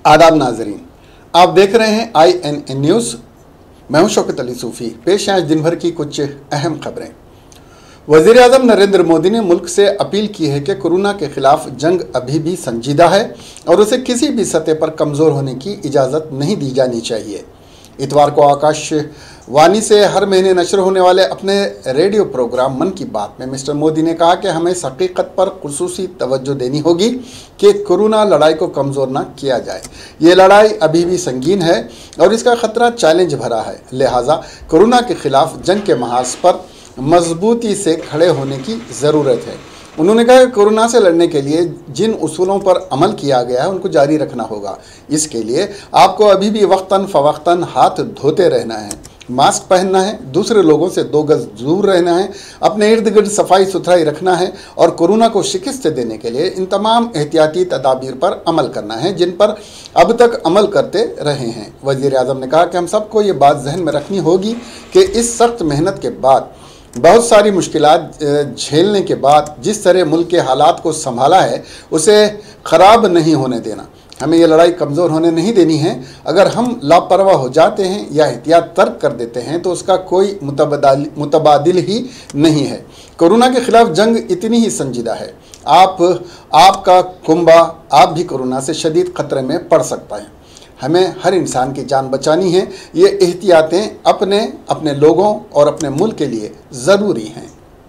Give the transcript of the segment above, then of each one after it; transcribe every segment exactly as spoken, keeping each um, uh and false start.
आदाब नाजरीन, आप देख रहे हैं आई एन ए न्यूज़। मैं हूं शौकत अली सूफ़ी। पेश हैं आज दिन भर की कुछ अहम खबरें। वज़ीर आज़म नरेंद्र मोदी ने मुल्क से अपील की है कि कोरोना के खिलाफ जंग अभी भी संजीदा है और उसे किसी भी सतह पर कमज़ोर होने की इजाज़त नहीं दी जानी चाहिए। इतवार को आकाशवाणी से हर महीने नशर होने वाले अपने रेडियो प्रोग्राम मन की बात में मिस्टर मोदी ने कहा कि हमें इस हकीकत पर खुसूसी तवज्जो देनी होगी कि कोरोना लड़ाई को कमज़ोर ना किया जाए। ये लड़ाई अभी भी संगीन है और इसका ख़तरा चैलेंज भरा है, लिहाजा कोरोना के ख़िलाफ़ जंग के महाज पर मजबूती से खड़े होने की ज़रूरत है। उन्होंने कहा कि कोरोना से लड़ने के लिए जिन उसूलों पर अमल किया गया है उनको जारी रखना होगा। इसके लिए आपको अभी भी वक्तन फ़वक्तन हाथ धोते रहना है, मास्क पहनना है, दूसरे लोगों से दो गज दूर रहना है, अपने इर्द गिर्द सफाई सुथराई रखना है और कोरोना को शिकस्त देने के लिए इन तमाम एहतियाती तदाबीर पर अमल करना है जिन पर अब तक अमल करते रहे हैं। वज़ीर आज़म ने कहा कि हम सबको ये बात जहन में रखनी होगी कि इस सख्त मेहनत के बाद, बहुत सारी मुश्किलात झेलने के बाद जिस तरह मुल्क के हालात को संभाला है उसे ख़राब नहीं होने देना। हमें ये लड़ाई कमज़ोर होने नहीं देनी है। अगर हम लापरवाह हो जाते हैं या एहतियात तर्क कर देते हैं तो उसका कोई मुतबादिल मुतबादिल ही नहीं है। कोरोना के ख़िलाफ़ जंग इतनी ही संजीदा है। आप आपका कुंबा आप भी कोरोना से शदीद ख़तरे में पड़ सकता है। हमें हर इंसान की जान बचानी है। ये एहतियातें अपने अपने लोगों और अपने मुल्क के लिए ज़रूरी हैं।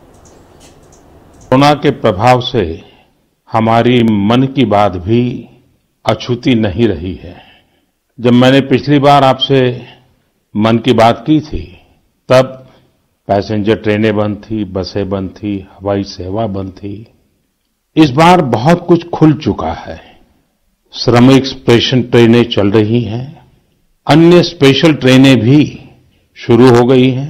कोरोना के प्रभाव से हमारी मन की बात भी अछूती नहीं रही है। जब मैंने पिछली बार आपसे मन की बात की थी तब पैसेंजर ट्रेनें बंद थी, बसें बंद थी, हवाई सेवा बंद थी। इस बार बहुत कुछ खुल चुका है। श्रमिक स्पेशल ट्रेनें चल रही हैं, अन्य स्पेशल ट्रेनें भी शुरू हो गई हैं।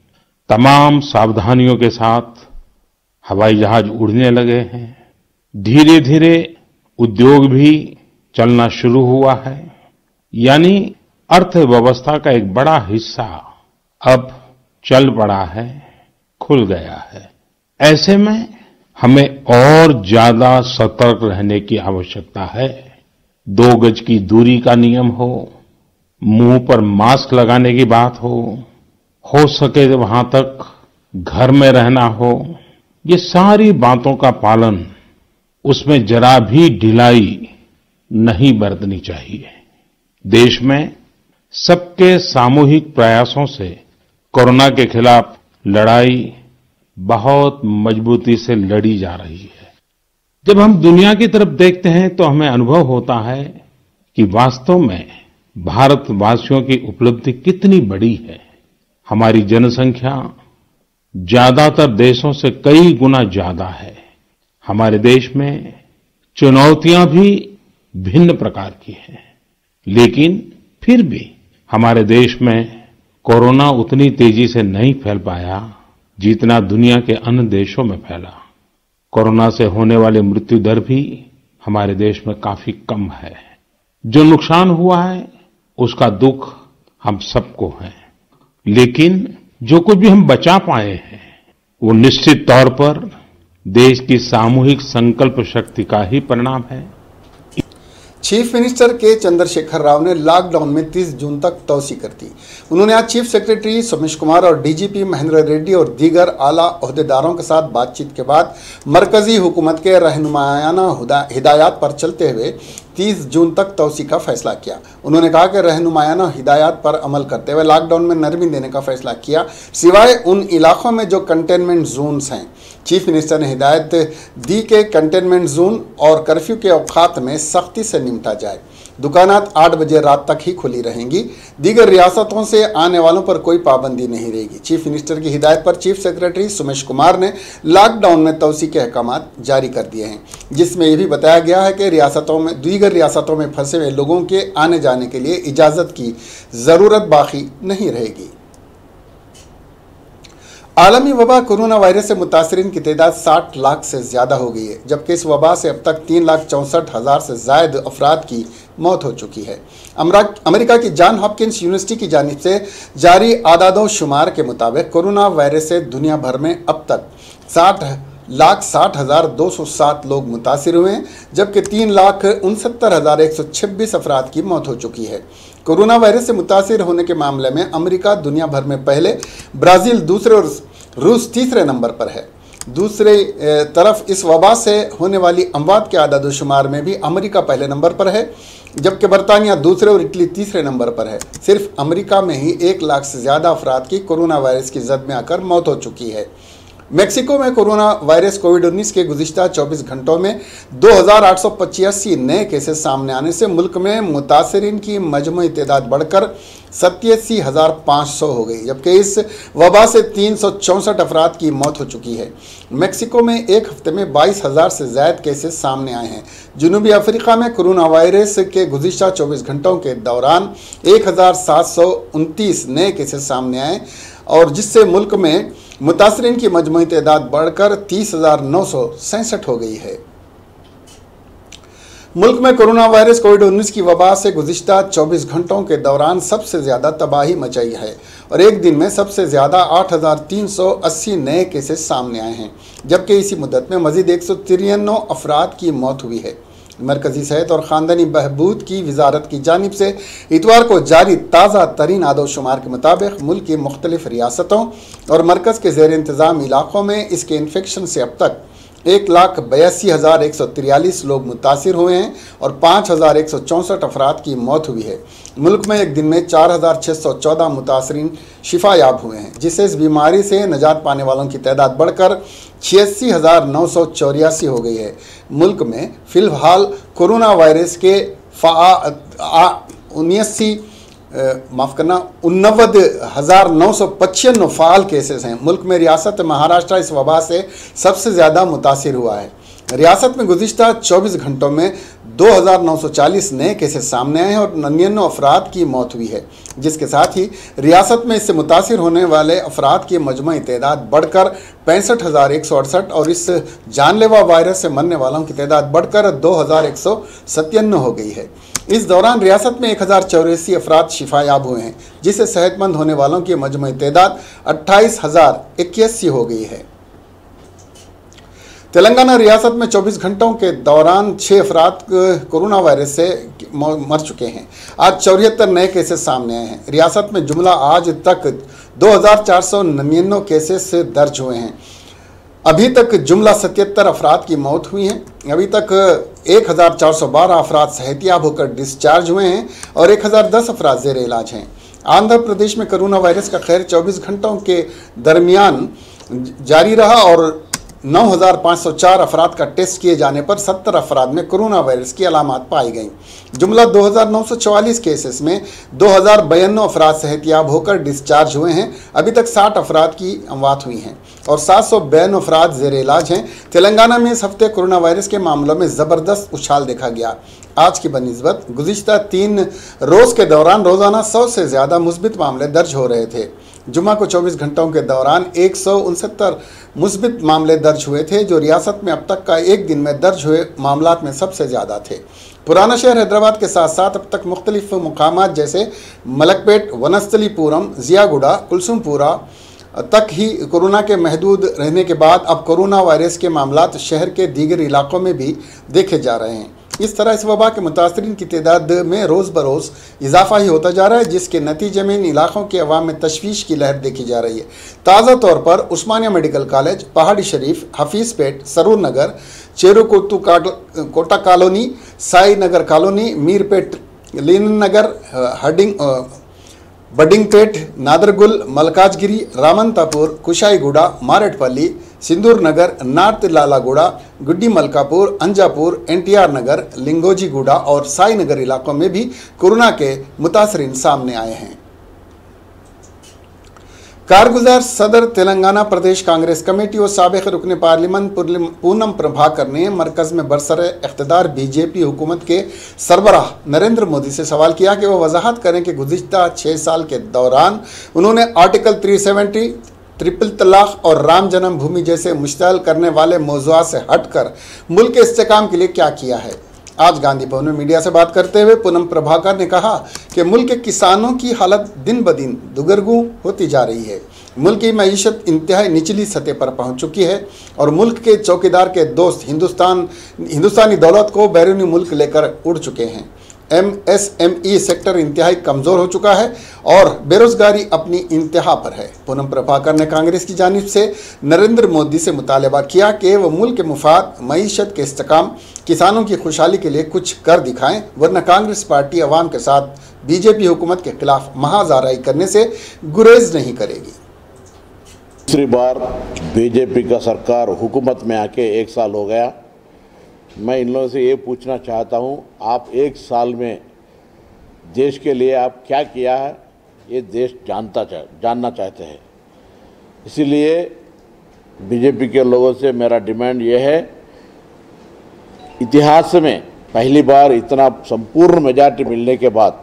तमाम सावधानियों के साथ हवाई जहाज उड़ने लगे हैं। धीरे धीरे उद्योग भी चलना शुरू हुआ है, यानी अर्थव्यवस्था का एक बड़ा हिस्सा अब चल पड़ा है, खुल गया है। ऐसे में हमें और ज्यादा सतर्क रहने की आवश्यकता है। दो गज की दूरी का नियम हो, मुंह पर मास्क लगाने की बात हो, हो सके तो वहां तक घर में रहना हो, ये सारी बातों का पालन, उसमें जरा भी ढिलाई नहीं बरतनी चाहिए। देश में सबके सामूहिक प्रयासों से कोरोना के खिलाफ लड़ाई बहुत मजबूती से लड़ी जा रही है। जब हम दुनिया की तरफ देखते हैं तो हमें अनुभव होता है कि वास्तव में भारतवासियों की उपलब्धि कितनी बड़ी है। हमारी जनसंख्या ज्यादातर देशों से कई गुना ज्यादा है। हमारे देश में चुनौतियां भी भिन्न प्रकार की हैं, लेकिन फिर भी हमारे देश में कोरोना उतनी तेजी से नहीं फैल पाया जितना दुनिया के अन्य देशों में फैला। कोरोना से होने वाली मृत्यु दर भी हमारे देश में काफी कम है। जो नुकसान हुआ है उसका दुख हम सबको है, लेकिन जो कुछ भी हम बचा पाए हैं वो निश्चित तौर पर देश की सामूहिक संकल्प शक्ति का ही परिणाम है। चीफ मिनिस्टर के चंद्रशेखर राव ने लॉकडाउन में तीस जून तक तोसी कर दी। उन्होंने आज चीफ सेक्रेटरी सोमेश कुमार और डीजीपी महेंद्र रेड्डी और दीगर आला ओहदेदारों के साथ बातचीत के बाद मरकजी हुकूमत के रहनुमायाना हिदायत पर चलते हुए तीस जून तक तोसी का फैसला किया। उन्होंने कहा कि रहनुमायाना हिदायत पर अमल करते हुए लॉकडाउन में नरमी देने का फैसला किया, सिवाय उन इलाकों में जो कंटेनमेंट जोन्स हैं। चीफ मिनिस्टर ने हिदायत दी कि कंटेनमेंट जोन और कर्फ्यू के औकात में सख्ती से निपटा जाए। दुकानात आठ बजे रात तक ही खुली रहेंगी। दीगर रियासतों से आने वालों पर कोई पाबंदी नहीं रहेगी। चीफ मिनिस्टर की हिदायत पर चीफ सेक्रेटरी सोमेश कुमार ने लॉकडाउन में तोसी के अहकाम जारी कर दिए हैं, जिसमें यह भी बताया गया है कि रियासतों में दीगर रियासतों में फंसे हुए लोगों के आने जाने के लिए इजाज़त की ज़रूरत बाकी नहीं रहेगी। आलमी वबा कोरोना वायरस से मुतासरीन की तादाद साठ लाख से ज़्यादा हो गई है, जबकि इस वबा से अब तक तीन लाख चौंसठ हज़ार से ज़ायद अफराद की मौत हो चुकी है। अमेरिका की जॉन हॉपकिंस यूनिवर्सिटी की जानिब से जारी आदादो शुमार के मुताबिक कोरोना वायरस से दुनिया भर में अब तक साठ लाख साठ हजार दो सौ सात लोग मुतासिर हुए हैं, जबकि तीन लाख उनसत्तर हजार एक सौ छब्बीस अफराद की मौत हो चुकी है। कोरोना वायरस से मुतासिर होने के मामले में अमेरिका दुनिया भर में पहले, ब्राज़ील दूसरे और रूस तीसरे नंबर पर है। दूसरे तरफ इस वबा से होने वाली अमवात के आदाद शुमार में भी अमेरिका पहले नंबर पर है, जबकि बरतानिया दूसरे और इटली तीसरे नंबर पर है। सिर्फ अमेरिका में ही एक लाख से ज़्यादा अफराद की कोरोना वायरस की जद में आकर मौत हो चुकी है। मेक्सिको में कोरोना वायरस कोविड उन्नीस के गुज़िश्ता चौबीस घंटों में दो हज़ार आठ सौ पचासी नए केसेस सामने आने से मुल्क में मुतासरीन की मजमूई तादाद बढ़कर सत्तासी हज़ार पाँच सौ हो गई, जबकि इस वबा से तीन सौ चौंसठ अफराद की मौत हो चुकी है। मेक्सिको में एक हफ्ते में बाईस हज़ार से ज़्यादा केसेस सामने आए हैं। जनूबी अफ्रीका में कोरोना वायरस के गुज़िश्ता चौबीस घंटों के दौरान एक हज़ार सात सौ उनतीस नए केसेस सामने आए और जिससे मुल्क में मुतासरीन की मजमूई तादाद बढ़कर तीस हज़ार नौ सौ सैंसठ हो गई है। मुल्क में कोरोना वायरस कोविड उन्नीस की वबा से गुज़िश्ता चौबीस घंटों के दौरान सबसे ज़्यादा तबाही मचाई है और एक दिन में सबसे ज़्यादा आठ हज़ार तीन सौ अस्सी नए केसेस सामने आए हैं, जबकि इसी मुद्दत में मज़ीद एक सौ तिरानवे अफराद की मौत हुई है। मरकज़ी सेहत और ख़ानदानी बहबूद की वजारत की जानिब से इतवार को जारी ताज़ा तरीन आदोशुमार के मुताबिक मुल्क की मुख्तलिफ रियासतों और मरकज़ के ज़ेर इंतज़ाम इलाक़ों में इसके इन्फेक्शन से अब तक एक लाख बयासी हज़ार एक सौ तिरयालीस लोग मुतासिर हुए हैं और पाँच हज़ार एक सौ चौंसठ अफराद की मौत हुई है। मुल्क में एक दिन में चार हज़ार छः सौ चौदह मुतासरीन शिफायाब हुए हैं, जिससे इस बीमारी से निजात पाने वालों की तादाद बढ़कर छियासी हज़ार नौ सौ चौरासी हो गई है। मुल्क में फ़िलहाल कोरोना वायरस के उन्यासी माफ़ करना उन्नवद हज़ार नौ सौ पचानवे फ़ाल केसेस हैं। मुल्क में रियासत महाराष्ट्र इस वबा से सबसे ज़्यादा मुतासिर हुआ है। रियासत में गुज़िश्ता चौबीस घंटों में दो हज़ार नौ सौ चालीस नए केसेस सामने आए हैं और निन्यानवे अफराद की मौत हुई है, जिसके साथ ही रियासत में इससे मुतासिर होने वाले अफराद की मजमूई तादाद बढ़कर पैंसठ हज़ार एक सौ अड़सठ और इस जानलेवा वायरस से मरने वालों की तादाद बढ़कर दो हज़ार एक सौ सत्तानवे हो गई है। इस दौरान रियासत में एक हज़ार चौरासी अफराद शिफायाब हुए हैं, जिससे सेहतमंद होने वालों की मजमूई तादाद अट्ठाईस हज़ार इक्यासी हो गई है। तेलंगाना रियासत में चौबीस घंटों के दौरान छः अफराद कोरोना वायरस से मर चुके हैं। आज चौहत्तर नए केसेस सामने आए हैं। रियासत में जुमला आज तक दो हज़ार चार सौ निन्यानवे केसेस दर्ज हुए हैं। अभी तक जुमला सतहत्तर अफराद की मौत हुई है। अभी तक एक हज़ार चार सौ बारह अफराद सेहतियाब होकर डिस्चार्ज हुए हैं और एक हज़ार दस अफराद ज़ेर इलाज हैं। आंध्र प्रदेश में कोरोना वायरस का खैर चौबीस घंटों के दरमियान जारी रहा और नौ हज़ार पाँच सौ चार अफराद का टेस्ट किए जाने पर सत्तर अफराद में कोरोना वायरस की अलामात पाई गई। जुमला दो हज़ार नौ सौ चौवालीस केसेस में दो हज़ार बयानवे अफराद सेहतियाब होकर डिस्चार्ज हुए हैं। अभी तक साठ अफराद की अमवात हुई हैं और सात सौ बयानवे अफराद ज़ेर इलाज हैं। तेलंगाना में इस हफ्ते कोरोना वायरस के मामलों में ज़बरदस्त उछाल देखा गया। आज की बनिस्बत गुज़िश्ता तीन रोज़ के दौरान रोज़ाना सौ से ज़्यादा मुस्बित मामले दर्ज हो रहे थे। जुमा को चौबीस घंटों के दौरान एक सौ उनसत्तर मुस्बित मामले दर्ज हुए थे, जो रियासत में अब तक का एक दिन में दर्ज हुए मामलात में सबसे ज़्यादा थे। पुराना शहर हैदराबाद के साथ साथ अब तक मुख्तलिफ मकामात जैसे मलकपेट, वनस्थलीपुरम, जियागुड़ा, कुलसुमपुरा तक ही कोरोना के महदूद रहने के बाद अब कोरोना वायरस के मामलात शहर के दीगर इलाकों में भी देखे जा रहे हैं। इस तरह इस वबा के मुतासरीन की तादाद में रोज़ बरोज़ इजाफा ही होता जा रहा है, जिसके नतीजे में इन इलाकों के अवाम में तशवीश की लहर देखी जा रही है। ताज़ा तौर पर उस्मानिया medical college, Pahadi Sharif, Hafeezpet, Saroor Nagar, Cherukuthu Kota colony, Sai Nagar colony, Meerpet, Leen Nagar, हडिंग बडिंगपेट, नादरगुल, मलकाजगिरी, रामंतापुर, कुशाईगुड़ा, मारेटपल्ली, सिंदूर नगर, नार्थ लालागुड़ा, गुड्डी मलकापुर, अंजापुर, एनटीआर नगर, लिंगोजीगुड़ा और साई नगर इलाकों में भी कोरोना के मुतासरीन सामने आए हैं। कारगुजार सदर तेलंगाना प्रदेश कांग्रेस कमेटी और साबिक़ रुकन पार्लियामेंट पूनम प्रभाकर ने मरकज़ में बरसरे इक़्तिदार बीजेपी हुकूमत के सरबराह नरेंद्र मोदी से सवाल किया कि वह वजाहत करें कि गुज़िश्ता छः साल के दौरान उन्होंने आर्टिकल तीन सौ सत्तर, ट्रिपल तलाक और राम जन्मभूमि जैसे मुश्तल करने वाले मौज़ूआत से हटकर मुल्क के इस्तेहकाम के लिए क्या किया है। आज गांधी भवन में मीडिया से बात करते हुए पूनम प्रभाकर ने कहा कि मुल्क के किसानों की हालत दिन ब दिन दुगरगू होती जा रही है। मुल्क की मईशत इंतहाई निचली सतह पर पहुंच चुकी है और मुल्क के चौकीदार के दोस्त हिंदुस्तान हिंदुस्तानी दौलत को बैरूनी मुल्क लेकर उड़ चुके हैं। M S M E sector इंतहाई कमज़ोर हो चुका है और बेरोजगारी अपनी इंतहा पर है। पूनम प्रभाकर ने कांग्रेस की जानिब से नरेंद्र मोदी से मुतालबा किया कि वह मुल्क के मुफाद, मईशत के इस्तेकाम, किसानों की खुशहाली के लिए कुछ कर दिखाएं, वरना कांग्रेस पार्टी अवाम के साथ बीजेपी हुकूमत के खिलाफ महाजाराई करने से गुरेज नहीं करेगी। दूसरी बार बीजेपी का सरकार हुकूमत में आके एक साल हो गया। मैं इन लोगों से ये पूछना चाहता हूँ, आप एक साल में देश के लिए आप क्या किया है, ये देश जानता चाह जानना चाहते हैं। इसीलिए बीजेपी के लोगों से मेरा डिमांड ये है, इतिहास में पहली बार इतना संपूर्ण मेजॉरिटी मिलने के बाद,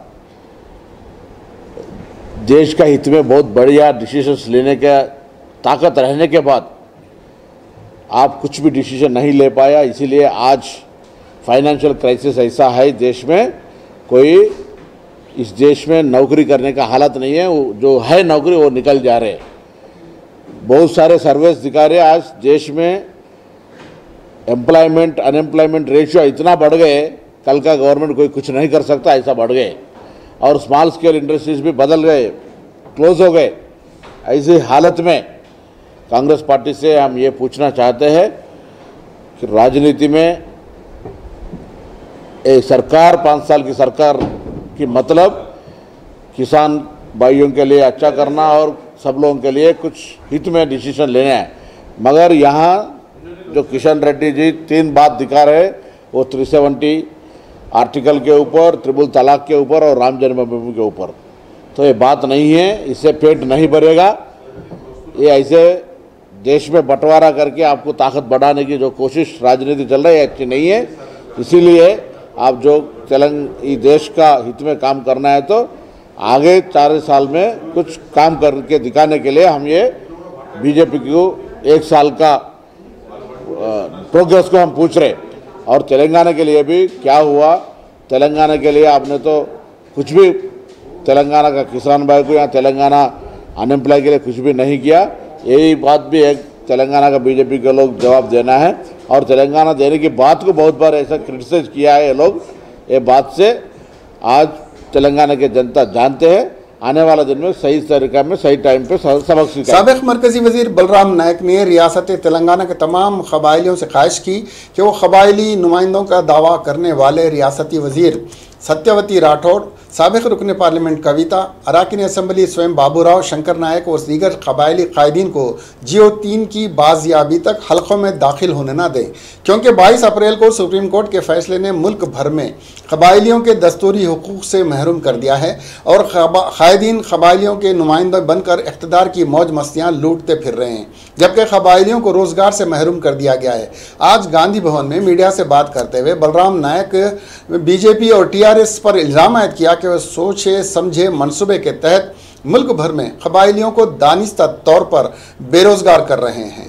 देश का हित में बहुत बढ़िया डिसीजंस लेने का ताकत रहने के बाद आप कुछ भी डिसीजन नहीं ले पाया। इसीलिए आज फाइनेंशियल क्राइसिस ऐसा है देश में, कोई इस देश में नौकरी करने का हालत नहीं है, जो है नौकरी वो निकल जा रहे हैं। बहुत सारे सर्वेस दिखा रहे हैं आज देश में एम्प्लॉयमेंट अनएम्प्लॉयमेंट रेशियो इतना बढ़ गए, कल का गवर्नमेंट कोई कुछ नहीं कर सकता ऐसा बढ़ गए, और स्मॉल स्केल इंडस्ट्रीज भी बदल गए, क्लोज हो गए। ऐसी हालत में कांग्रेस पार्टी से हम ये पूछना चाहते हैं कि राजनीति में एक सरकार, पाँच साल की सरकार की मतलब किसान भाइयों के लिए अच्छा करना और सब लोगों के लिए कुछ हित में डिसीजन लेना है। मगर यहाँ जो किशन रेड्डी जी तीन बात दिखा रहे, वो थ्री सेवेंटी आर्टिकल के ऊपर, त्रिपुल तलाक के ऊपर और राम जन्मभूमि के ऊपर, तो ये बात नहीं है, इससे पेट नहीं भरेगा। ये ऐसे देश में बंटवारा करके आपको ताकत बढ़ाने की जो कोशिश राजनीति चल रही है अच्छी नहीं है। इसीलिए आप जो तेलंग इस देश का हित में काम करना है तो आगे चार साल में कुछ काम करके दिखाने के लिए हम ये बीजेपी को एक साल का प्रोग्रेस को हम पूछ रहे। और तेलंगाना के लिए भी क्या हुआ, तेलंगाना के लिए आपने तो कुछ भी तेलंगाना का किसान भाई को या तेलंगाना अनएम्प्लॉय के लिए कुछ भी नहीं किया। यही बात भी एक तेलंगाना का बीजेपी के लोग जवाब देना है, और तेलंगाना देने की बात को बहुत बार ऐसा क्रिटिसाइज किया है ये लोग। ये बात से आज तेलंगाना के जनता जानते हैं, आने वाला दिन में सही तरीका में सही टाइम पे सबक सीखा। साबिक मरकजी वजीर बलराम नायक ने रियासत तेलंगाना के तमाम कबाइलियों से ख्वाहिश की कि वो कबाइली नुमाइंदों का दावा करने वाले रियासती वजीर सत्यवती राठौड़, साबिक रुकन पार्लियामेंट कविता, अराकीन असम्बली स्वयं बाबूराव, शंकर नायक और दीगर कबायली कायदीन को जियो तीन की बाजियाबी तक हलकों में दाखिल होने ना दें, क्योंकि बाईस अप्रैल को सुप्रीम कोर्ट के फैसले ने मुल्क भर में कबायलियों के दस्तूरी हुकूक से महरूम कर दिया है और कायदीन कबायलियों के नुमाइंदे बनकर इख्तिदार की मौज मस्तियाँ लूटते फिर रहे हैं, जबकि कबायलियों को रोज़गार से महरूम कर दिया गया है। आज गांधी भवन में मीडिया से बात करते हुए बलराम नायक बीजेपी और टी आर एस पर इल्ज़ाम आयद किया कि वह सोचे समझे मंसूबे के तहत मुल्क भर में कबायलियों को दानिस्ता तौर पर बेरोजगार कर रहे हैं।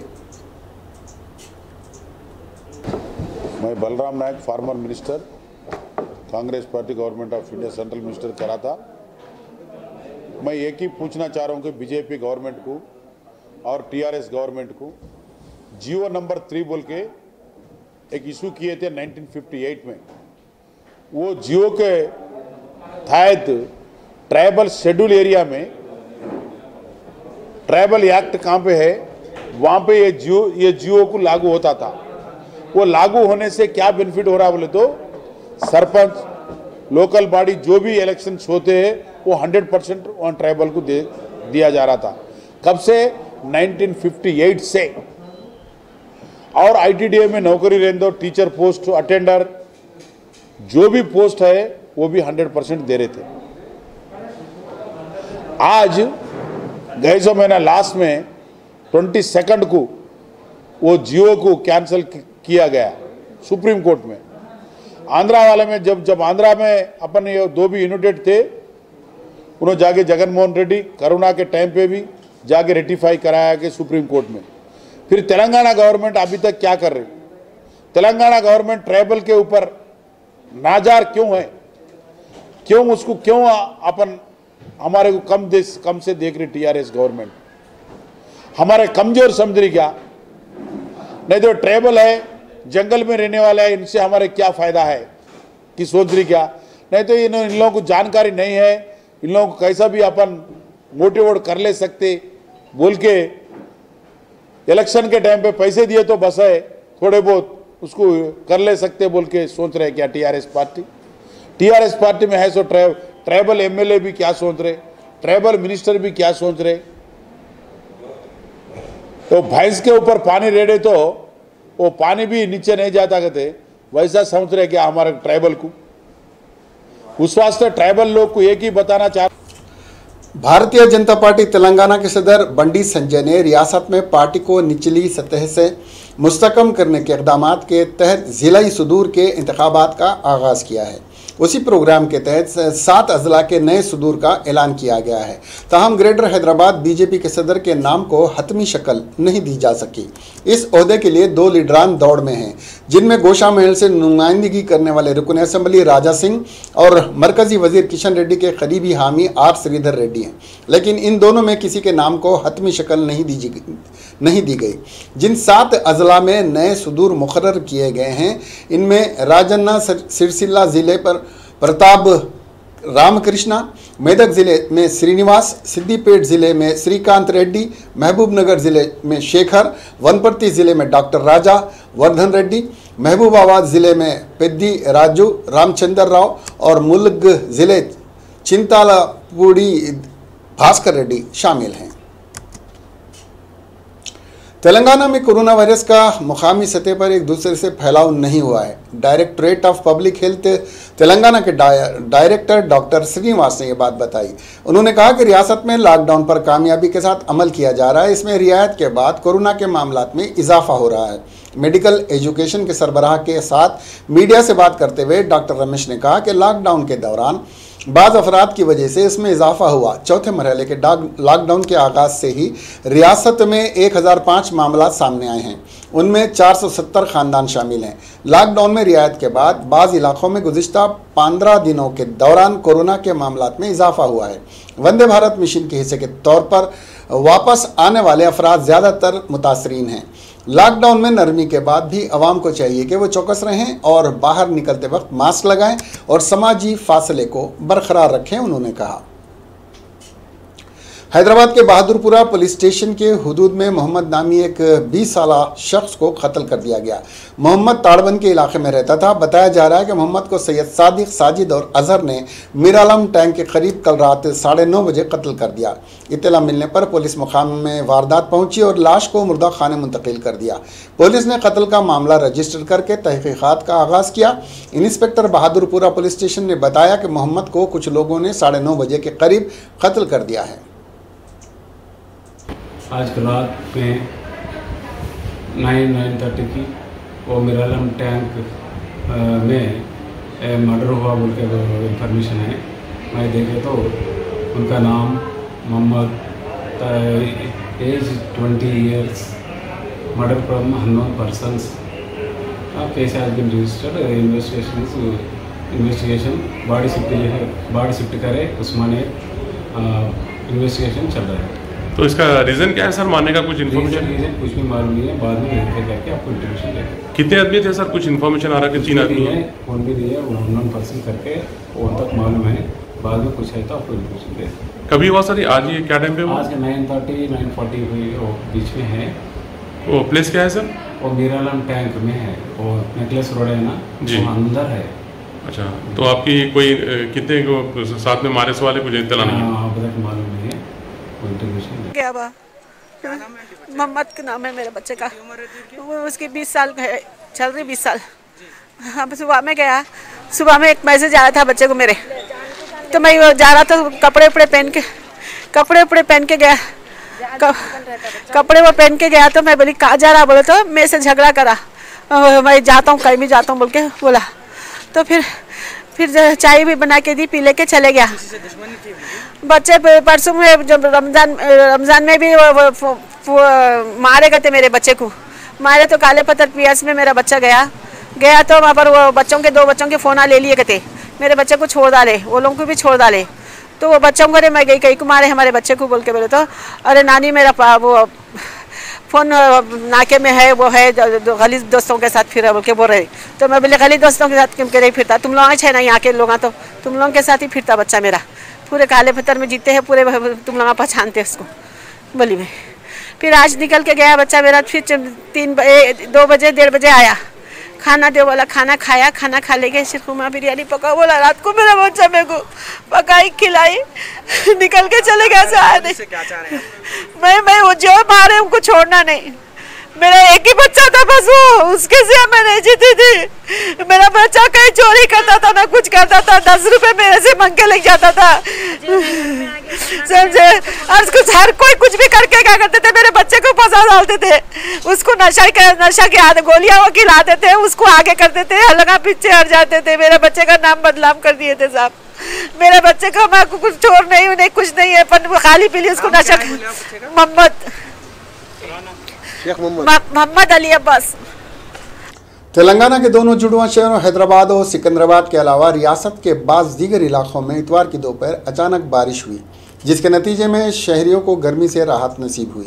मैं Balram Naik, former minister, Congress party, government of India, central minister करा था। मैं एक ही पूछना चाह रहा हूँ कि बीजेपी गवर्नमेंट को और टीआरएस गवर्नमेंट को जियो नंबर थ्री बोल के एक इशू किए थे नाइनटीन फिफ्टी एट में, वो जियो के तहत ट्राइबल शेड्यूल एरिया में ट्राइबल एक्ट कहाँ पे है, वहाँ पे ये जियो ये जियो को लागू होता था। वो लागू होने से क्या बेनिफिट हो रहा बोले तो सरपंच, लोकल बॉडी जो भी इलेक्शंस होते हैं वो हंड्रेड परसेंट ऑन ट्राइबल को दे दिया जा रहा था। कब से? नाइनटीन फिफ्टी एट से। और आईटीडीए में नौकरी रहने दो, टीचर पोस्ट, अटेंडर, जो भी पोस्ट है वो भी हंड्रेड परसेंट दे रहे थे। आज गए जो महीना लास्ट में ट्वेंटी सेकंड को वो जियो को कैंसिल किया गया सुप्रीम कोर्ट में। आंध्रा वाले में जब जब आंध्रा में अपन ये दो भी यूनिटेड थे, उन्होंने जाके जगनमोहन रेड्डी करुणा के टाइम पे भी जाके रेटिफाई कराया कि सुप्रीम कोर्ट में। फिर तेलंगाना गवर्नमेंट अभी तक क्या कर रही? तेलंगाना गवर्नमेंट ट्राइबल के ऊपर नाजार क्यों है? क्यों उसको क्यों अपन हमारे को कम देश कम से देख रही टीआरएस गवर्नमेंट? हमारे कमजोर समझ रही क्या? नहीं तो ट्राइबल है, जंगल में रहने वाला है, इनसे हमारे क्या फायदा है कि सोच रही क्या? नहीं तो इन इन लोगों को जानकारी नहीं है, इन लोगों को कैसा भी अपन मोटिवेट कर ले सकते बोल के इलेक्शन के टाइम पे पैसे दिए तो बस है, थोड़े बहुत उसको कर ले सकते बोल के सोच रहे क्या टीआरएस पार्टी? टीआरएस पार्टी में है सो ट्राइबल एमएलए भी क्या सोच रहे, ट्राइबल मिनिस्टर भी क्या सोच रहे? तो भैंस के ऊपर पानी रेड़े तो वो पानी भी नीचे नहीं जाता कहते, वैसा समझ रहे क्या हमारे ट्राइबल को? उस वास्ते ट्राइबल लोग को एक ही बताना चाह भारतीय जनता पार्टी तेलंगाना के सदर बंडी संजय ने रियासत में पार्टी को निचली सतह से मुस्तकम करने के इक़दामात के तहत ज़िला सुदूर के इंतखाबात का आगाज़ किया है। उसी प्रोग्राम के तहत सात अजला के नए सुदूर का ऐलान किया गया है। ताहम ग्रेटर हैदराबाद बीजेपी के सदर के नाम को हतमी शक्ल नहीं दी जा सकी। इस ओहदे के लिए दो लीडरान दौड़ में हैं, जिनमें गोशा महल से नुमाइंदगी करने वाले रुकन असम्बली राजा सिंह और मरकजी वजीर किशन रेड्डी के करीबी हामी आर श्रीधर रेड्डी हैं। लेकिन इन दोनों में किसी के नाम को हतमी शक्ल नहीं दी नहीं दी गई। जिन सात अजला में नए सुदूर मुकर्रर किए गए हैं, इनमें राजन्ना सिरसिल्ला ज़िले पर प्रताप रामकृष्णा, मेदक ज़िले में श्रीनिवास, सिद्दीपेट ज़िले में श्रीकांत रेड्डी, महबूबनगर ज़िले में शेखर, वनपर्ती ज़िले में डॉक्टर राजा वर्धन रेड्डी, महबूबाबाद ज़िले में पेद्दी राजू रामचंद्र राव और मुलग ज़िले चिंतालापूड़ी भास्कर रेड्डी शामिल हैं। तेलंगाना में कोरोना वायरस का मुकामी सतह पर एक दूसरे से फैलाव नहीं हुआ है। Directorate of public health Telangana के डायरेक्टर डॉक्टर श्रीनिवास ने यह बात बताई। उन्होंने कहा कि रियासत में लॉकडाउन पर कामयाबी के साथ अमल किया जा रहा है। इसमें रियायत के बाद कोरोना के मामलात में इजाफा हो रहा है। मेडिकल एजुकेशन के सरबराह के साथ मीडिया से बात करते हुए डॉक्टर रमेश ने कहा कि लॉकडाउन के दौरान बाज़ अफराद की वजह से इसमें इजाफा हुआ। चौथे मरहले के लॉकडाउन के आगाज़ से ही रियासत में एक हज़ार पाँच मामला सामने आए हैं, उनमें चार सौ सत्तर ख़ानदान शामिल हैं। लॉकडाउन में रियायत के बाद बाज़ इलाक़ों में गुज़िश्ता पंद्रह दिनों के दौरान कोरोना के मामलात में इजाफा हुआ है। वंदे भारत मिशन के हिस्से के तौर पर वापस आने वाले अफराद ज़्यादातर मुतासरीन हैं। लॉकडाउन में नरमी के बाद भी आवाम को चाहिए कि वो चौकस रहें और बाहर निकलते वक्त मास्क लगाएं और समाजी फासले को बरकरार रखें, उन्होंने कहा। हैदराबाद के बहादुरपुरा पुलिस स्टेशन के हुदूद में मोहम्मद नामी एक बीस साला शख्स को कत्ल कर दिया गया। मोहम्मद ताड़बंद के इलाके में रहता था। बताया जा रहा है कि मोहम्मद को सैयद सादिक, साजिद और अजहर ने मीरालम टैंक के करीब कल रात साढ़े नौ बजे कत्ल कर दिया। इत्तला मिलने पर पुलिस मुकाम में वारदात पहुंची और लाश को मुर्दा खाने मुंतकिल कर दिया। पुलिस ने कत्ल का मामला रजिस्टर करके तहकीकात का आगाज़ किया। इंस्पेक्टर बहादुरपुरा पुलिस स्टेशन ने बताया कि मोहम्मद को कुछ लोगों ने साढ़े नौ बजे के करीब कत्ल कर दिया है। आज रात में नाइन नाइन थर्टी की वो मीरालम टैंक में मर्डर हुआ बोल के इन्फॉर्मेशन है। मैं देखे तो उनका नाम Mohammad, age twenty years, murder from unknown persons. Case has been registered, investigation investigation body shift body shift करे उसमें इन्वेस्टिगेशन चल रहा है। तो इसका रीज़न क्या है सर, मारने का कुछ इन्फॉर्मेशन? रीज़न कुछ भी मालूम नहीं है, बाद में वेरीफाई करके आपको इंफॉर्मेशन देंगे। कितने आदमी थे सर? कुछ इन्फॉर्मेशन आ रहा है कि तीन आदमी है, फोन भी दिया, वो नॉन पर्सन करके वो तक मालूम है, बाद में कुछ है तो आपको इन्फॉर्मेशन देंगे। कभी हुआ सर? आज ये क्या टाइम पे हुआ? आज के नाइन थर्टी नाइन फोर्टी वो बीच में है। वो प्लेस क्या है सर? वो मीरालम टैंक में है, वो नेकलेस रोड है ना जी, वो अंदर है। अच्छा, तो आपकी कोई कितने को साथ में मारे वाले कुछ इत्तला नहीं है? अभी तक मालूम नहीं है, कोई इंफॉर्मेशन क्या बा मोहम्मद का नाम है मेरे बच्चे का, वो उसकी बीस साल है, चल रही बीस साल। अब सुबह में गया, सुबह में एक मैसेज आया था बच्चे को मेरे, तो मैं जा रहा था कपड़े उपड़े पहन के कपड़े उपड़े पहन के गया कपड़े वो पहन के गया तो मैं बोली कहाँ जा रहा, बोले तो मैं से झगड़ा करा, मैं जाता हूँ कहीं भी जाता हूँ बोल के बोला। तो फिर फिर चाय भी बना के दी, पी लेके चले गया। बच्चे परसों में जब रमज़ान रमज़ान में भी वो, वो, वो, वो मारे गए थे मेरे बच्चे को, मारे तो काले पत्थर पियास में मेरा बच्चा गया गया तो वहाँ पर वो बच्चों के दो बच्चों के फ़ोन ले लिए गए थे, मेरे बच्चे को छोड़ डाले, वो लोगों को भी छोड़ डाले। तो वो बच्चों को, अरे मैं गई कहीं कुमारे हमारे बच्चे को बोल के बोले तो अरे नानी मेरा वो फ़ोन नाके में है, वो है गली दोस्तों के साथ फिर बोल के बोल रहे। तो मैं बोले गली दोस्तों के साथ क्यों के नहीं फिरता, तुम लोग है ना यहाँ के लोग, तो तुम लोगों के साथ ही फिरता बच्चा मेरा, पूरे काले पत्थर में जीते हैं पूरे, तुम लोग पहचानते उसको बोली में। फिर आज निकल के गया बच्चा मेरा, फिर तीन दो बजे डेढ़ बजे आया, खाना दे बोला, खाना खाया, खाना खा ले गए, शिरखुरमा बिरयानी पका बोला, रात को मेरा बच्चा मेरे को पकाई खिलाई निकल के चले गया। से क्या चाह रहे हैं? मैं मैं वो जो मारे उनको छोड़ना नहीं, मेरा एक ही बच्चा था बस, वो उसके से मैं नहीं जीती थी। मेरा बच्चा कहीं चोरी करता था ना कुछ करता था, दस रुपए मेरे से मांग के ले जाता था समझे। और कुछ हर कोई कुछ भी करके क्या करते थे, मेरे बच्चे को फंसा डालते थे, उसको नशा के नशा के आदत गोलियां वो खिलाते थे, उसको आगे करते थे, लगा पीछे हट जाते थे। मेरे बच्चे का नाम बदनाम कर दिए थे साहब। मेरे बच्चे का मैं कुछ चोर नहीं हूँ, नहीं कुछ नहीं है, पर खाली पीली उसको नशा। मोहम्मद मोहम्मद अली अब्बास। तेलंगाना के दोनों जुड़वा शहरों हैदराबाद और सिकंदराबाद के अलावा रियासत के बाज़ दीगर इलाकों में इतवार की दोपहर अचानक बारिश हुई, जिसके नतीजे में शहरियों को गर्मी से राहत नसीब हुई।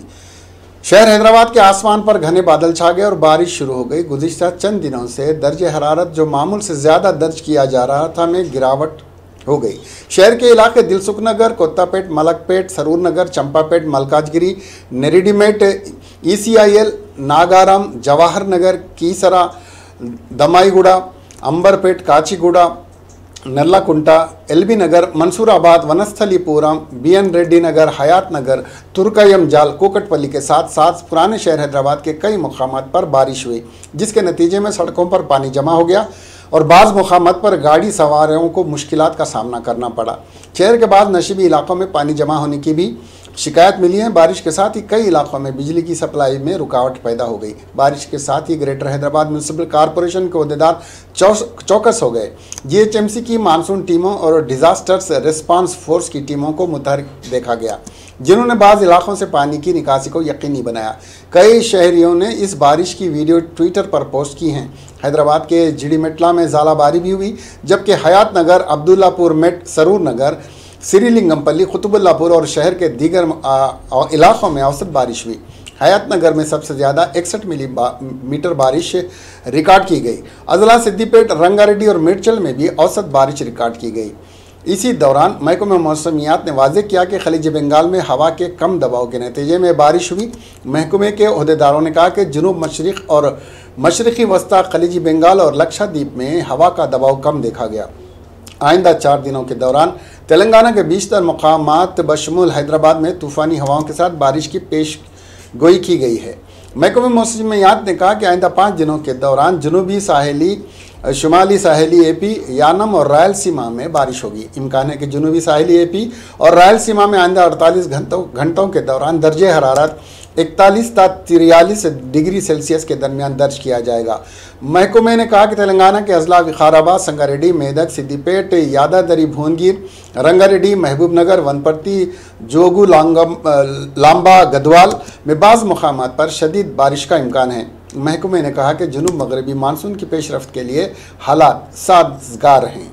शहर हैदराबाद के आसमान पर घने बादल छा गए और बारिश शुरू हो गई। गुज़िश्ता चंद दिनों से दर्जे हरारत जो मामूल से ज़्यादा दर्ज किया जा रहा था में गिरावट हो गई। शहर के इलाके Dilsukh Nagar, Kothapet, Malakpet, Saroor Nagar, Champapet, Malkajgiri, Neredmet, ECIL, Nagaram, Jawahar Nagar, Keesara, Dammaiguda, Amberpet, Kachiguda, Nallakunta, LB Nagar, Mansoorabad, Vanasthalipuram, BN Reddy Nagar, Hayath Nagar, Turkayamjal, Kukatpally के साथ साथ पुराने शहर हैदराबाद के कई मुकामात पर बारिश हुई, जिसके नतीजे में सड़कों पर पानी जमा हो गया और बाज़ मुकामात पर गाड़ी सवारों को मुश्किलात का सामना करना पड़ा। शहर के बाद नशीबी इलाकों में पानी जमा होने की भी शिकायत मिली है। बारिश के साथ ही कई इलाकों में बिजली की सप्लाई में रुकावट पैदा हो गई। बारिश के साथ ही ग्रेटर हैदराबाद म्यूनिसिपल कॉरपोरेशन के अहदेदार चौकस हो गए। जीएचएमसी की मानसून टीमों और डिजास्टर्स रिस्पांस फोर्स की टीमों को मुतहरिक देखा गया, जिन्होंने बाज़ इलाकों से पानी की निकासी को यकीनी बनाया। कई शहरियों ने इस बारिश की वीडियो ट्विटर पर पोस्ट की हैं। हैदराबाद के जिडीमेटला में ज़ालाबारी भी हुई, जबकि Hayathnagar, Abdullapurmet, Saroornagar, Serilingampally, Quthbullapur और शहर के दीगर इलाकों में औसत बारिश हुई। हयात नगर में सबसे ज़्यादा इकसठ मिलीमीटर बारिश रिकॉर्ड की गई। अजला, सिद्दीपेट, रंगारेड्डी और मिर्चल में भी औसत बारिश रिकॉर्ड की गई। इसी दौरान महकमे मौसमियात ने वाज़ेह किया कि खलीज बंगाल में हवा के कम दबाव के नतीजे में बारिश हुई। महकमे के अहदेदारों ने कहा कि जुनूब मशरिक़ और मशरक़ी वस्ता खलीजी बंगाल और लक्षद्वीप में हवा का दबाव कम देखा गया। आइंदा चार दिनों के दौरान तेलंगाना के बीसतर मकामात बशमूल हैदराबाद में तूफ़ानी हवाओं के साथ बारिश की पेश गोई की गई है। महकमे मौसमियात ने कहा कि आइंदा पाँच दिनों के दौरान जनूबी साहेली, शुमाली साहेली एपी, यानम और रायलसीमा में बारिश होगी। इम्कान है कि जनूबी साहेली एपी और रायलसीमा में आइंदा अड़तालीस घंटों घंटों के दौरान दर्जे हरारत इकतालीस ता तिरयालीस डिग्री सेल्सियस के दरमियान दर्ज किया जाएगा। महकमे ने कहा कि तेलंगाना के अजला विकाराबाद, संगारेड्डी, मेदक, सिद्दीपेट, यादादरी, भुवनगिर, रंगारेड्डी, महबूबनगर, वनपर्ती, जोगू, लांगम लांबा, गदवाल में बाज़ मुकामात पर शदीद बारिश का इम्कान है। महकमे ने कहा कि जुनूब मगरबी मानसून की पेशरफ्त के लिए हालात साजगार हैं।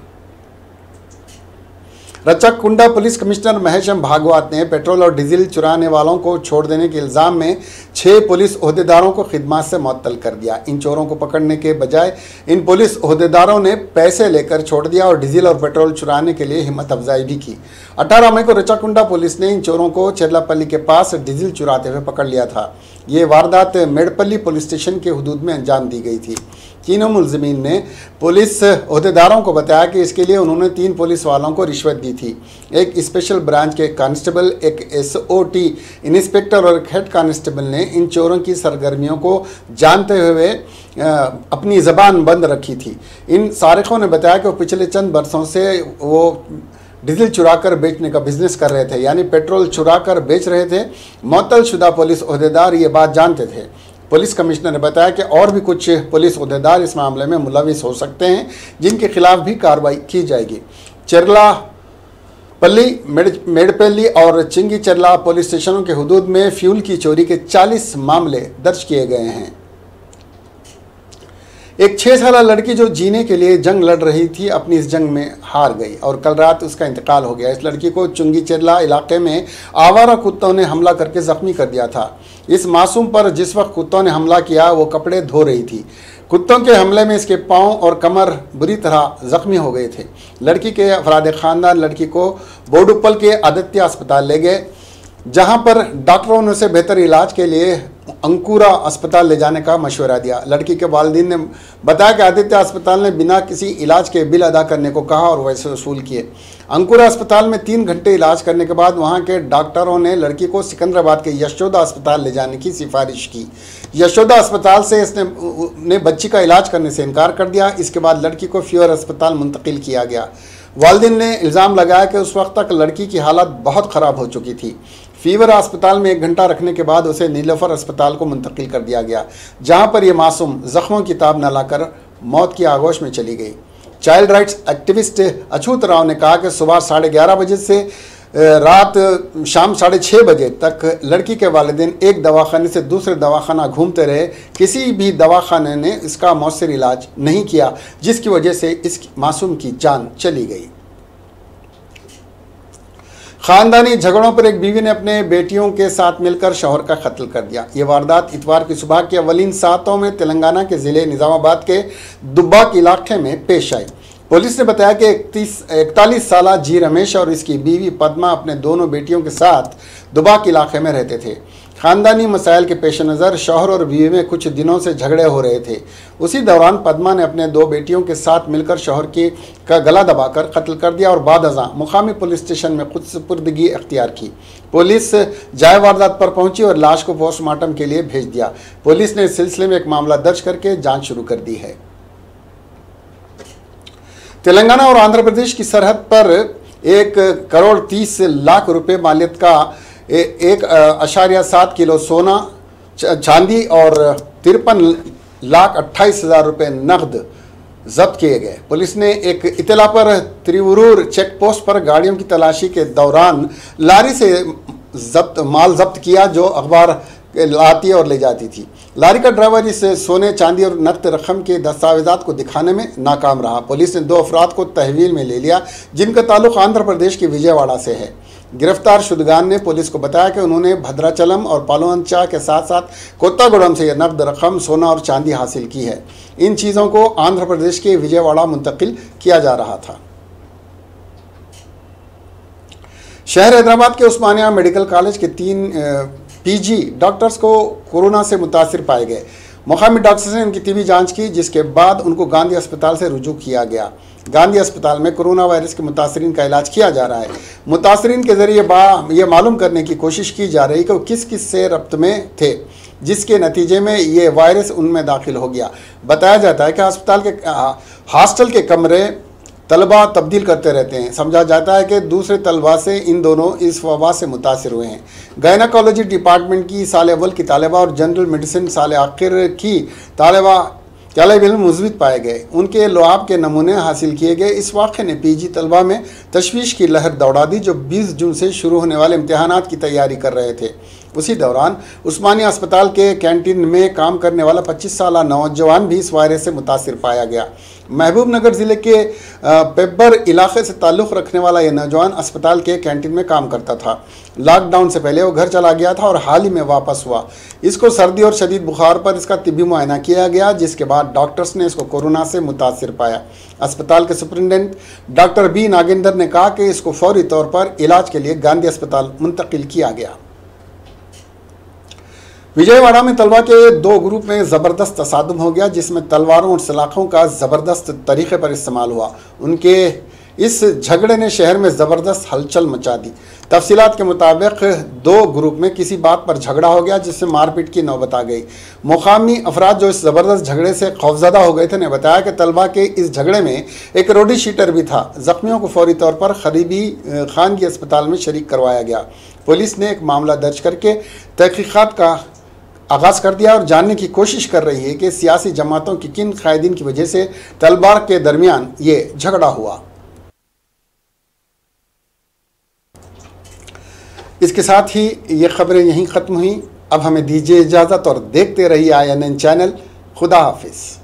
रचककुंडा पुलिस कमिश्नर महेशम भागवत ने पेट्रोल और डीजल चुराने वालों को छोड़ देने के इल्ज़ाम में छह पुलिस ओहदेदारों को खिदमत से मुअत्तल कर दिया। इन चोरों को पकड़ने के बजाय इन पुलिस ओहदेदारों ने पैसे लेकर छोड़ दिया और डीजल और पेट्रोल चुराने के लिए हिम्मत अफजाई भी की। अठारह मई को रचककुंडा पुलिस ने इन चोरों को चेरलापल्ली के पास डीजल चुराते हुए पकड़ लिया था। ये वारदात मेडपल्ली पुलिस स्टेशन के हुदूद में अंजाम दी गई थी। तीनों मुलजिमीन ने पुलिस ओहदेदारों को बताया कि इसके लिए उन्होंने तीन पुलिस वालों को रिश्वत दी थी। एक स्पेशल ब्रांच के कांस्टेबल, एक एसओटी इंस्पेक्टर और एक हेड कांस्टेबल ने इन चोरों की सरगर्मियों को जानते हुए अपनी ज़बान बंद रखी थी। इन सारिकों ने बताया कि वो पिछले चंद बरसों से वो डीजल चुराकर बेचने का बिजनेस कर रहे थे, यानी पेट्रोल चुराकर बेच रहे थे। मुअत्तल शुदा पुलिस ओहदेदार ये बात जानते थे। पुलिस कमिश्नर ने बताया कि और भी कुछ पुलिस ओहदेदार इस मामले में मुलविस हो सकते हैं, जिनके खिलाफ भी कार्रवाई की जाएगी। चेरला पल्ली, मेडपल्ली और चिंगी चेरला पुलिस स्टेशनों के हुदूद में फ्यूल की चोरी के चालीस मामले दर्ज किए गए हैं। एक छः साल लड़की जो जीने के लिए जंग लड़ रही थी, अपनी इस जंग में हार गई और कल रात उसका इंतकाल हो गया। इस लड़की को चुंगी चेरला इलाके में आवारा कुत्तों ने हमला करके ज़ख्मी कर दिया था। इस मासूम पर जिस वक्त कुत्तों ने हमला किया वो कपड़े धो रही थी। कुत्तों के हमले में इसके पाँव और कमर बुरी तरह ज़ख्मी हो गए थे। लड़की के अफराद ख़ानदान लड़की को बोडुप्पल के आदित्य अस्पताल ले गए, जहां पर डॉक्टरों ने उसे बेहतर इलाज के लिए अंकुरा अस्पताल ले जाने का मशवरा दिया। लड़की के वालिदैन ने बताया कि आदित्य अस्पताल ने बिना किसी इलाज के बिल अदा करने को कहा और वैसे वसूल किए। अंकुरा अस्पताल में तीन घंटे इलाज करने के बाद वहां के डॉक्टरों ने लड़की को सिकंदराबाद के यशोदा अस्पताल ले जाने की सिफारिश की। यशोदा अस्पताल से इसने ने बच्ची का इलाज करने से इनकार कर दिया। इसके बाद लड़की को फीवर अस्पताल मुंतकिल किया गया। वालिदैन ने इल्ज़ाम लगाया कि उस वक्त तक लड़की की हालत बहुत ख़राब हो चुकी थी। फीवर अस्पताल में एक घंटा रखने के बाद उसे नीलोफर अस्पताल को मुंतकिल कर दिया गया, जहां पर यह मासूम जख्मों की ताब न लाकर मौत की आगोश में चली गई। चाइल्ड राइट्स एक्टिविस्ट अछूत राव ने कहा कि सुबह साढ़े ग्यारह बजे से रात शाम साढ़े छः बजे तक लड़की के वालिदैन एक दवाखाने से दूसरे दवाखाना घूमते रहे। किसी भी दवाखाने ने इसका मौसर इलाज नहीं किया, जिसकी वजह से इस मासूम की जान चली गई। खानदानी झगड़ों पर एक बीवी ने अपने बेटियों के साथ मिलकर शौहर का कत्ल कर दिया। ये वारदात इतवार की सुबह के अवलीन सातों में तेलंगाना के ज़िले निज़ामाबाद के दुब्बाक इलाके में पेश आई। पुलिस ने बताया कि इकतीस इकतालीस साल जी रमेश और इसकी बीवी पद्मा अपने दोनों बेटियों के साथ दुब्बाक इलाके में रहते थे। खानदानी मसाइल के पेश नज़र शौहर और बीवी में कुछ दिनों से झगड़े हो रहे थे। उसी दौरान पद्मा ने अपने दो बेटियों के साथ मिलकर शौहर की का गला दबाकर कत्ल कर दिया और बाद अज़ां मुकामी पुलिस स्टेशन में खुद सुपुर्दगी अख्तियार की। पुलिस जाए वारदात पर पहुंची और लाश को पोस्टमार्टम के लिए भेज दिया। पुलिस ने इस सिलसिले में एक मामला दर्ज करके जाँच शुरू कर दी है। तेलंगाना और आंध्र प्रदेश की सरहद पर एक करोड़ तीस लाख रुपए मालियत का एक अशारिया सात किलो सोना, चांदी और तिरपन लाख अट्ठाईस हजार रुपये नकद जब्त किए गए। पुलिस ने एक इतला पर त्रिवरूर चेक पोस्ट पर गाड़ियों की तलाशी के दौरान लारी से जब्त माल जब्त किया, जो अखबार लाती और ले जाती थी। लारी का ड्राइवर इस सोने, चांदी और नकद रकम के दस्तावेजात को दिखाने में नाकाम रहा। पुलिस ने दो अफराद को तहवील में ले लिया, जिनका ताल्लुक आंध्र प्रदेश के विजयवाड़ा से है। गिरफ्तार शुदगान ने पुलिस को बताया कि उन्होंने भद्राचलम और पालोअंचा के साथ साथ कोत्तागुड़म से यह नकद रकम, सोना और चांदी हासिल की है। इन चीज़ों को आंध्र प्रदेश के विजयवाड़ा मुंतकिल किया जा रहा था। शहर हैदराबाद के उस्मानिया मेडिकल कॉलेज के तीन पीजी डॉक्टर्स को कोरोना से मुतासिर पाए गए। मुकामी डॉक्टर्स ने उनकी तिबी जांच की, जिसके बाद उनको गांधी अस्पताल से रुजू किया गया। गांधी अस्पताल में कोरोना वायरस के मुतासरीन का इलाज किया जा रहा है। मुतासरीन के जरिए ये मालूम करने की कोशिश की जा रही है कि वो किस किस से रब्त में थे, जिसके नतीजे में ये वायरस उनमें दाखिल हो गया। बताया जाता है कि अस्पताल के हॉस्टल के कमरे तलबा तब्दील करते रहते हैं। समझा जाता है कि दूसरे तलबा से इन दोनों इस वबा से मुतासिर हुए हैं। गायनाकोलॉजी डिपार्टमेंट की साल अव्वल की तालिबा और जनरल मेडिसिन साल आखिर की तालिबा तालिब इल्म मुज़बित पाए गए। उनके लुआब के नमूने हासिल किए गए। इस वाक़े ने पीजी तलबा में तशवीश की लहर दौड़ा दी, जो बीस जून से शुरू होने वाले इम्तिहानात की तैयारी कर रहे थे। उसी दौरान उस्मानिया अस्पताल के कैंटीन में काम करने वाला पच्चीस साल नौजवान भी इस वायरस से मुतासिर पाया गया। महबूब नगर ज़िले के पेब्बर इलाके से ताल्लुक़ रखने वाला यह नौजवान अस्पताल के कैंटीन में काम करता था। लॉकडाउन से पहले वो घर चला गया था और हाल ही में वापस हुआ। इसको सर्दी और शदीद बुखार पर इसका तिब्बी मुआयना किया गया, जिसके बाद डॉक्टर्स ने इसको कोरोना से मुतासिर पाया। अस्पताल के सुपरिटेंडेंट डॉक्टर बी नागेंद्र ने कहा कि इसको फौरी तौर पर इलाज के लिए गांधी अस्पताल मुंतकिल किया गया। विजयवाड़ा में तलवा के दो ग्रुप में ज़बरदस्त तसादुम हो गया, जिसमें तलवारों और सलाखों का ज़बरदस्त तरीक़े पर इस्तेमाल हुआ। उनके इस झगड़े ने शहर में ज़बरदस्त हलचल मचा दी। तफसीलात के मुताबिक दो ग्रुप में किसी बात पर झगड़ा हो गया, जिससे मारपीट की नौबत आ गई। मुकामी अफराद जो इस ज़बरदस्त झगड़े से खौफजदा हो गए थे ने बताया कि तलबा के इस झगड़े में एक रोडी शीटर भी था। ज़ख्मियों को फौरी तौर पर करीबी खानगी अस्पताल में शरीक करवाया गया। पुलिस ने एक मामला दर्ज करके तहकीक़ात का आगाज़ कर दिया और जानने की कोशिश कर रही है कि सियासी जमातों की किन कायदीन की वजह से तलबार के दरमियान ये झगड़ा हुआ। इसके साथ ही ये खबरें यहीं ख़त्म हुई। अब हमें दीजिए इजाज़त और देखते रहिए आई एन एन चैनल। खुदा हाफिज़।